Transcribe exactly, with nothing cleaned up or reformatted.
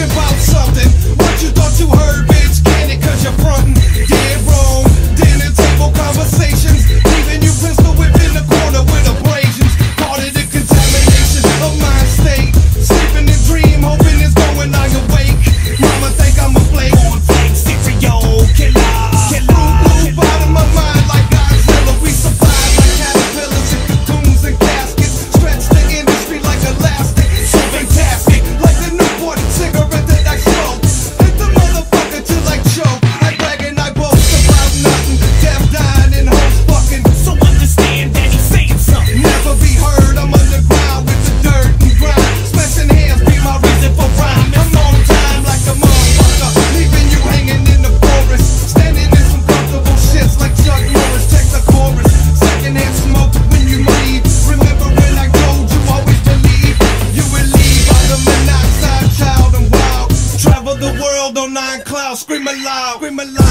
about something. What you thought you heard, bitch? Can it cause you're frontin'? Dead wrong. Dinner table conversations, leaving you pistol whipped in the corner with abrasions. Part of the contamination of my state. Sleeping in dream, hoping it's going on awake. Mama think I'm a flake. Cornflake, cereal, killer, killer. Blue out of my mind like Godzilla. We survive like caterpillars and cocoons and caskets. Stretch the industry like elastic. So fantastic, like the Newport cigarette that I smoke. Hit the motherfucker till I choke. I brag and I boast about nothing. Death, dying, and hoes fucking. So understand that he's saying something. Never be heard, I'm underground with the dirt and grind. Smashing hands be my reason for rhyme. I'm on time like a motherfucker, leaving you hanging in the forest. Standing in some comfortable shits like Chuck Norris. Check the chorus, secondhand smoke when you leave. Remember when I told you always believe you would leave. I'm the monoxide child and wild. Travel the world on nine clouds, scream aloud, scream aloud.